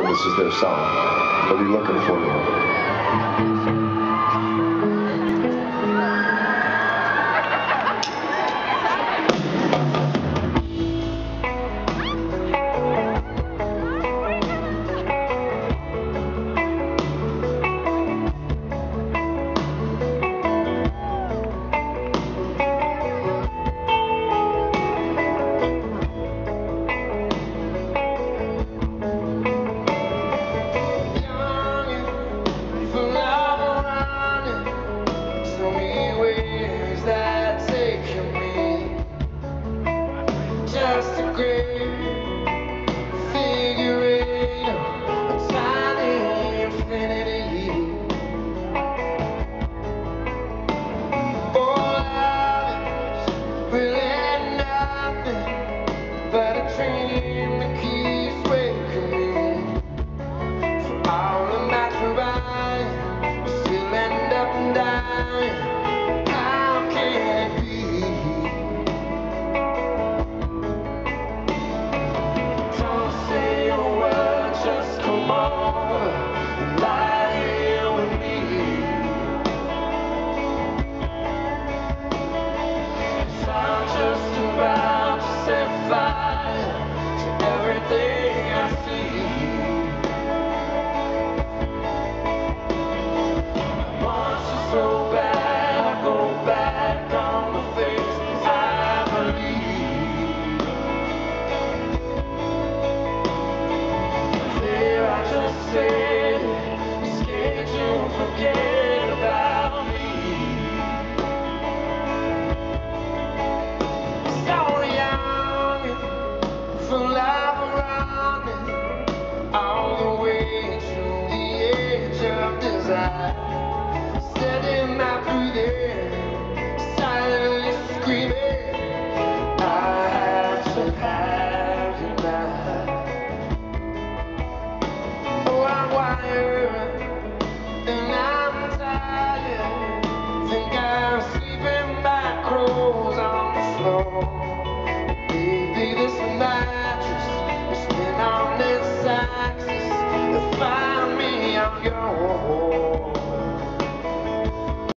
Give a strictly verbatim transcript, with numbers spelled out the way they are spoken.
this is their song. They'll be looking for you. Just a great figure eight, a tiny infinity. All life is really nothing but a dream that keeps waking me. For all of my trying, we still end up dying. How can it be? Just come on and lie here with me. 'Cause I'm just about to set fire to everything I see. I want you so bad, I go back on the things I believe. There I just said, scared to forget.